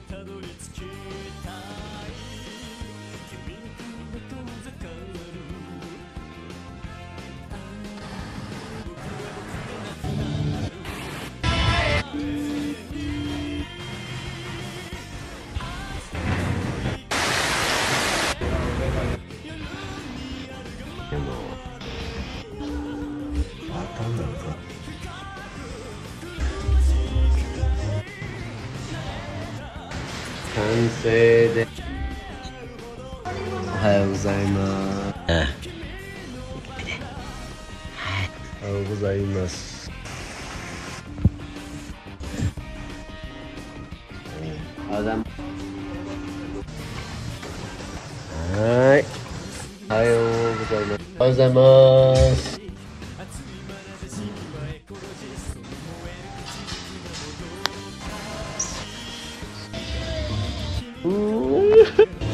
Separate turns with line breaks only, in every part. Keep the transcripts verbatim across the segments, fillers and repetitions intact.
でも当たんだろうか。完成でおはようございます。おはようございます。おはようございます。はい。おはようございます。おはようございます。うー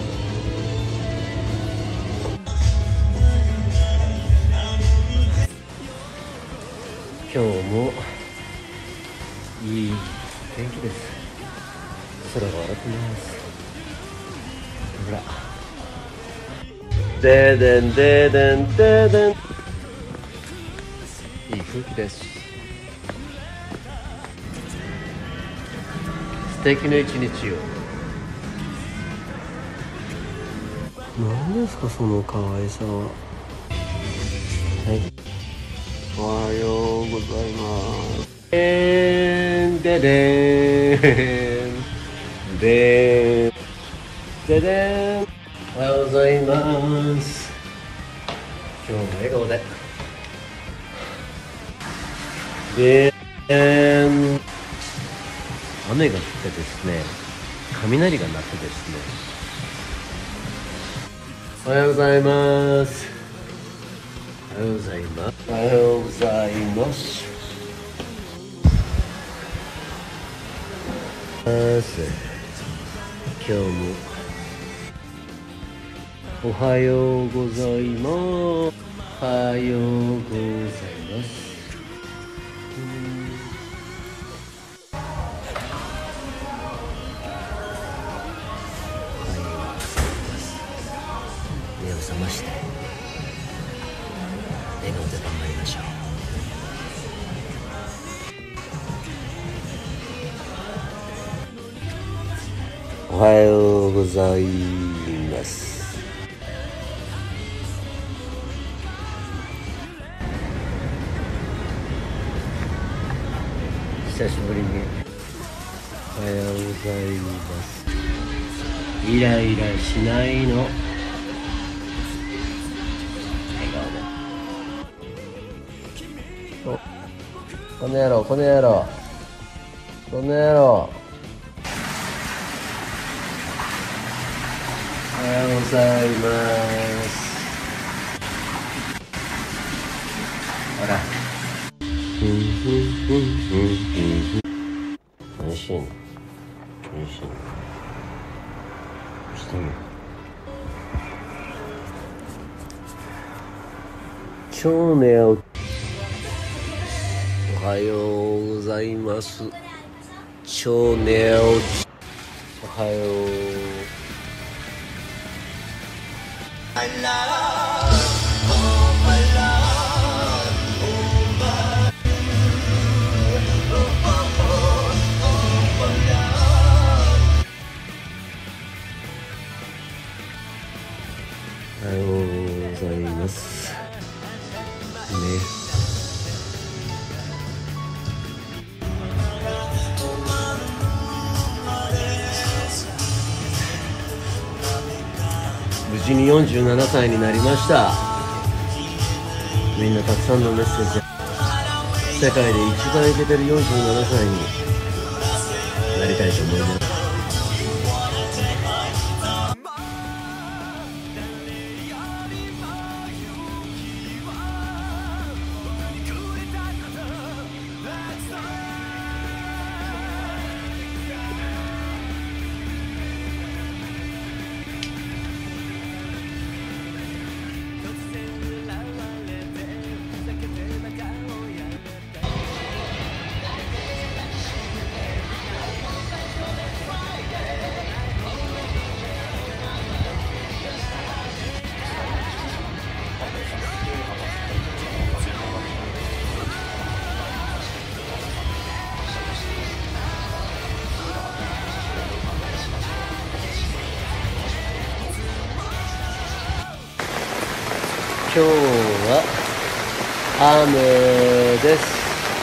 今日もいい天気です。空が笑ってます。ほら。ででんででんででん。いい空気です。素敵な一日を。何ですかその可愛さは。はい。おはようございます。でーんででーんでーんででーん。おはようございます。今日も笑顔で。でーん。雨が降ってですね、雷が鳴ってですね。おはようございます。おはようございます。おはようございます。今日もおはようございます。おはようございます。目を覚まして笑顔で頑張りましょう。おはようございます。久しぶりにおはようございます。イライラしないの。この野郎、この野郎、この野郎。おはようございます。ほら。何してんの？何してんの？してんの？超寝起き。おはようございます。超寝起き。おはよう。おはようございますね。無事によんじゅうななさいになりました。みんなたくさんのメッセージ。世界で一番イケてるよんじゅうななさいになりたいと思います。 日は雨です。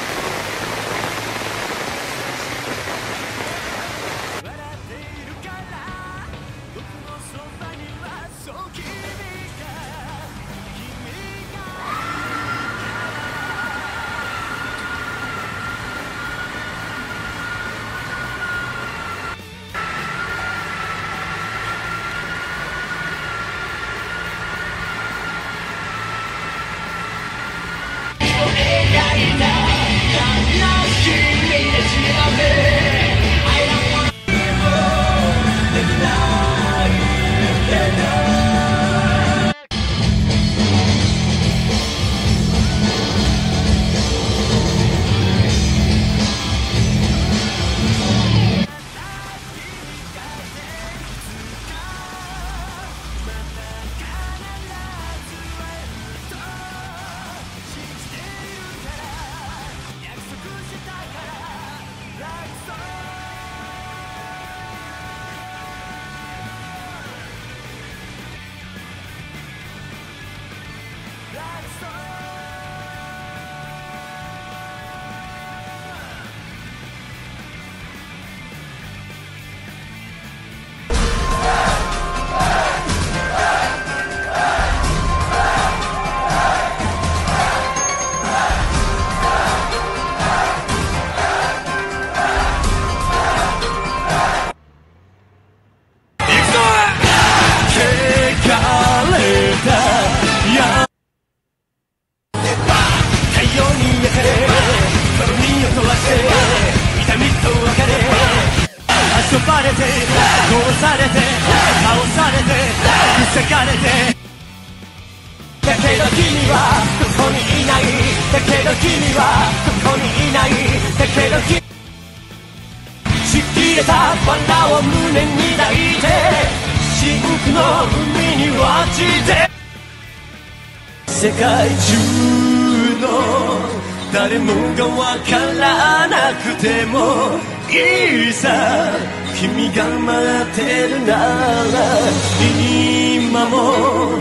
遊ばれて殺されて倒されて防がれて、だけど君はここにいない、だけど君はここにいない、だけど君ちぎれたバラを胸に抱いて真空の海に落ちて、世界中の誰もがわからなくてもいいさ、君が待ってるなら今も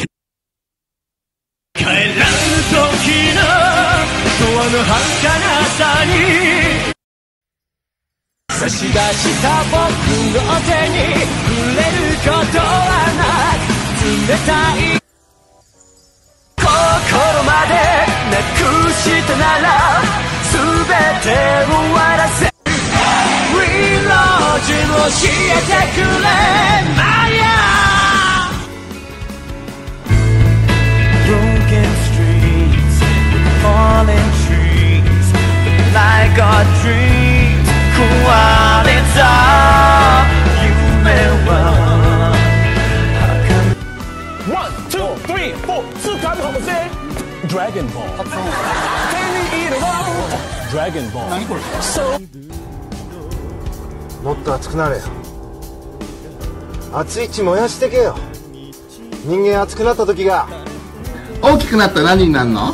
帰らぬ時の永遠の儚さに差し出した僕の手に触れることはない、冷たい心までなくしたなら全て終わらせ、リロージュ教えてくれマヤ。 Broken streets with fallen trees like a dream 壊れた夢はワン、ツー、スリー、フォー、つかむかもしれんドラゴンボール手に入れろドラゴンボール、何これ、
もっと熱くなれよ、熱い血燃やしてけよ、人間熱くなった時が。
大きくなったら何になるの？
ハ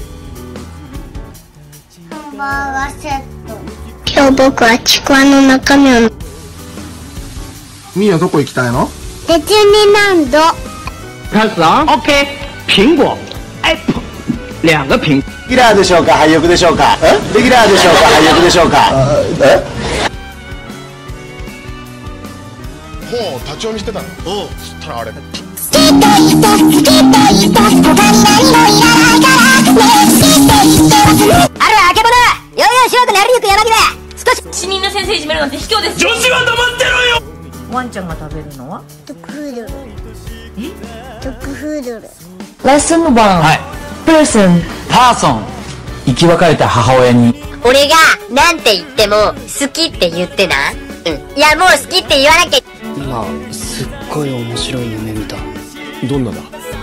ンバーガーセット。今日僕はちくわの中身を。
みーはどこ行きたいの？
ディズニーランド。
开始啊 ！OK， 苹果 ，Apple， 两个苹。
レギュラーでしょうか、配役でしょうか。レギュラーでしょうか、配役でしょうか。え？
本を立ち読みしてたの。おう、そしたらあれ。
好きって言って、好きって言って、他に何もいらないからね、好きって言ってますね。あるあけぼの、よいよい白くなりゆく柳で、少し
死人の先生いじめるなんて卑怯です。
女子は黙ってろよ。
ワンちゃんが食べるのは
ドッグフードル。え？ドッグフードル。
レッスンワン、はい、ペーソン、パーソン、生き別れた母親に。
俺がなんて言っても好きって言ってな。うん。いやもう好きって言わなきゃ。
今すっごい面白い夢見た。
どんなだ？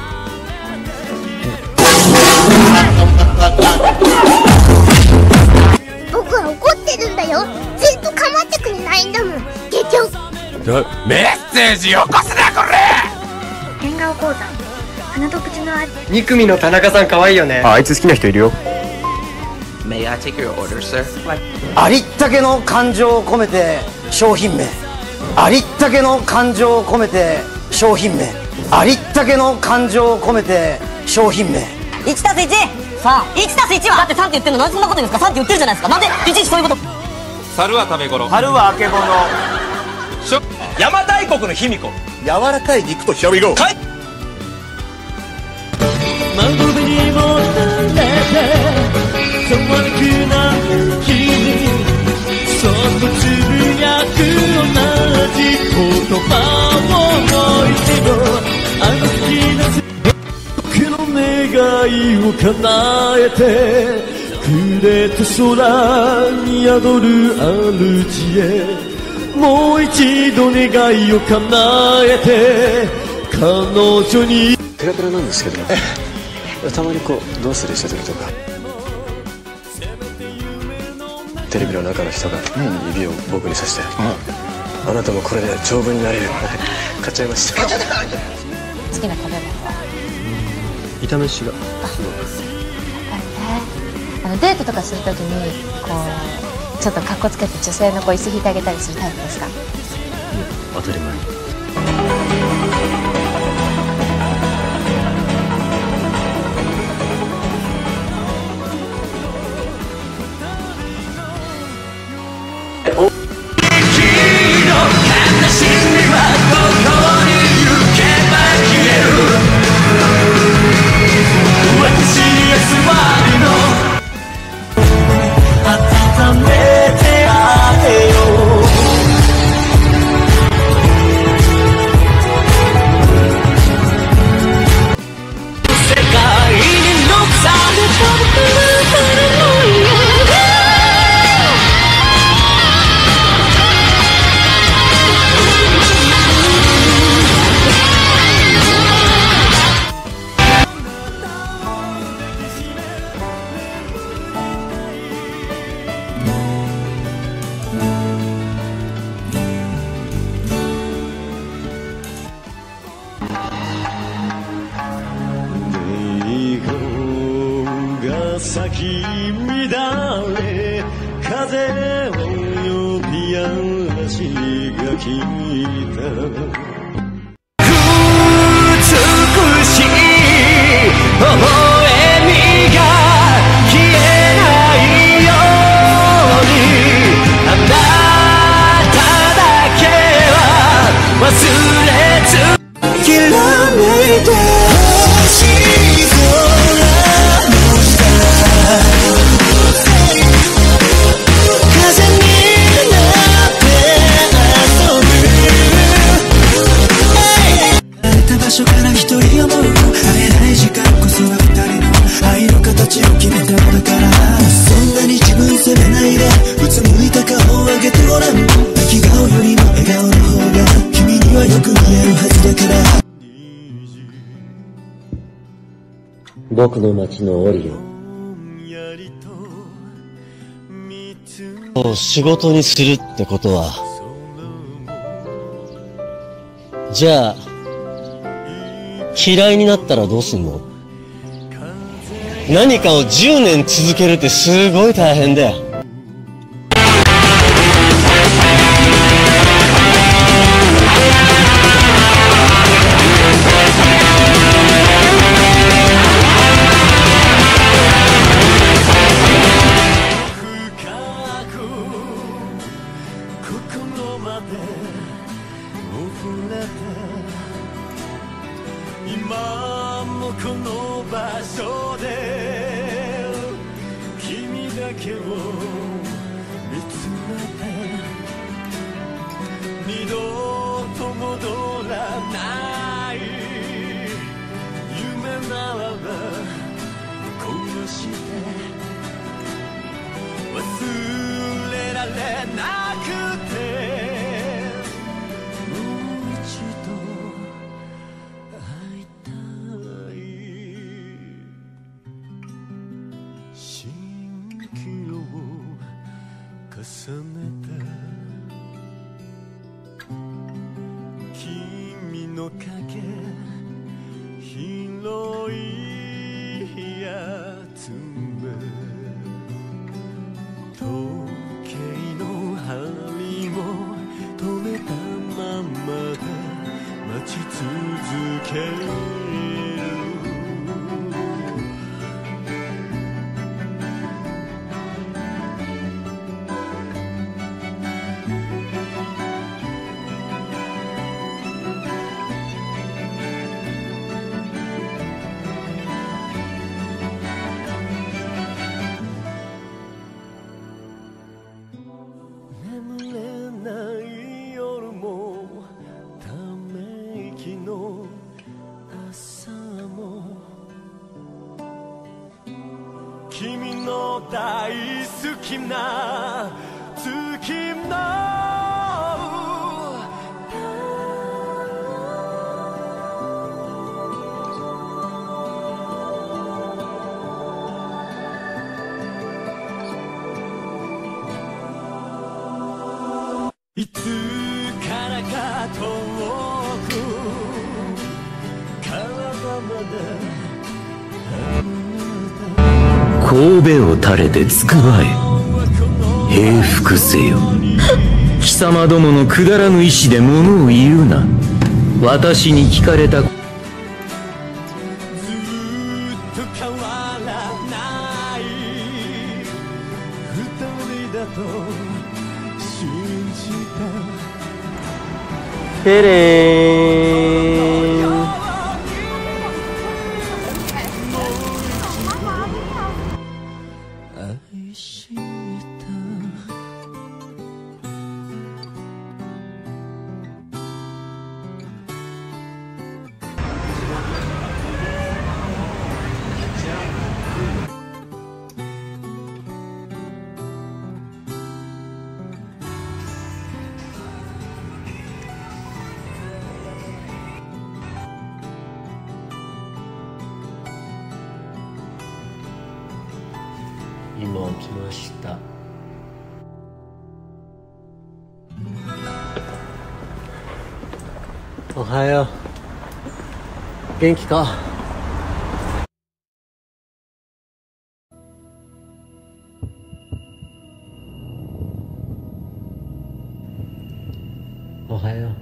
僕は怒ってるんだよ。ずっと構ってくれないんだもん。結局。
メッセージよこすなこれ。
変顔講座。鼻と口の味。
に組の田中さん可愛いよね。
あ、あいつ好きな人いるよ。
May I take your order, sir?
ありったけの感情を込めて商品名、ありったけの感情を込めて商品名。
ありったけの感情を込めて商品名。
いちたすいち、さん。いちたすいちはだってさんって言ってるの、なんでそんなこと言うんですか。さんって言ってるじゃないですか。なんでいちいちそういうこと。
猿は食べ頃、
春はあけぼの、
邪馬台国の卑弥呼、
柔らかい肉と Here we go。
はい。
窓辺にもたれて爽やかな日にそっとつぶやく同じ言葉をもう一度、あの日の僕の願いを叶えてくれた空に宿る主へ、もう一度願いを叶えて彼女に。
ペラペラなんですけどたまにこうどうするしてるとか、テレビの中の人が指を僕にさして、あなたもこれで丈夫になれる買っちゃいました。
好きな食べ物は
炒めしがすごく
あのデートとかするときにこうちょっとカッコつけて女性のこう椅子引いてあげたりするタイプですか？
当たり前。
咲き乱れ風を呼び嵐が来た、美しい微笑みが消えないように、あなただけは忘れずきらめいてほしい空の下、風になって遊ぶ、離れた場所から一人思う、会えない時間こそが二人の愛の形を決めたのだから、そんなに自分責めないでうつむいた顔を上げてごらん、泣き顔よりも笑顔の方が君にはよく見えるはずだから、
僕の街のオリオンを仕事にするってことは、じゃあ嫌いになったらどうすんの？何かをじゅうねん続けるってすごい大変だよ。
今もこの場所で君だけを見つめて、二度と戻らない夢ならばこうして忘れられなくて、重ねた君の影、広いやつめ、時計の針も止めたままで待ち続け大好きな月のいつからか遠く体まで
神戸を垂れてつくばえ平服せよ貴様どものくだらぬ意志で物を言うな私に聞かれた
ずっと変わらない二人だと信じた
てれーん
愛した
今起きました。おはよう。元気か？おはよう。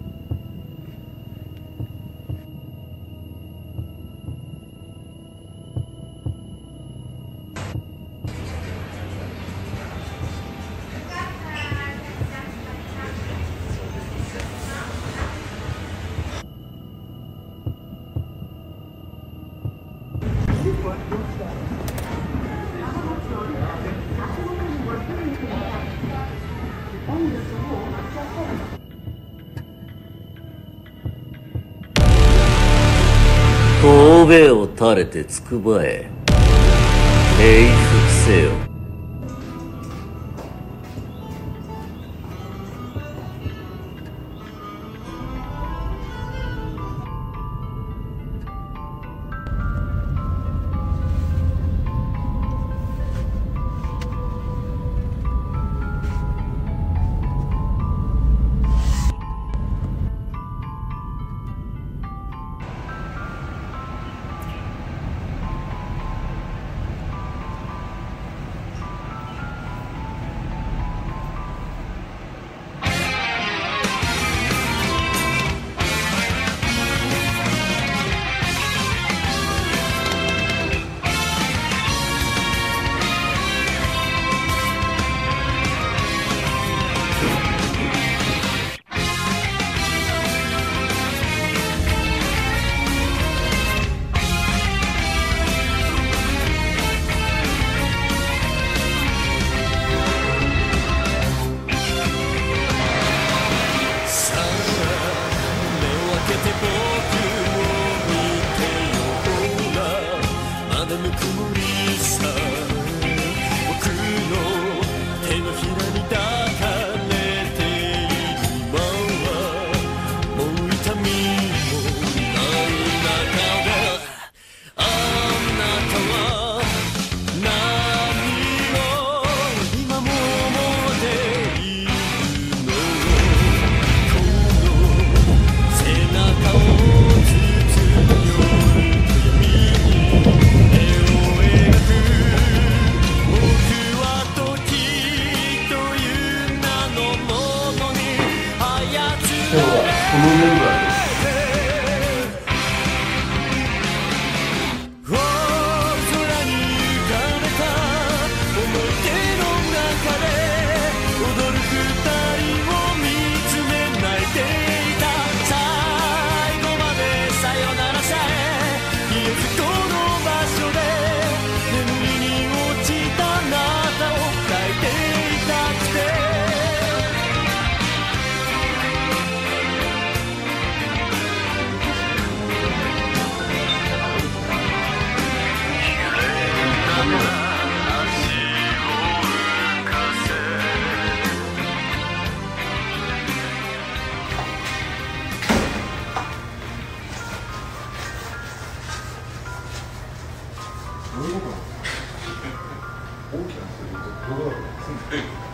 神戸を垂れてつくばえ平服せよ
ルーム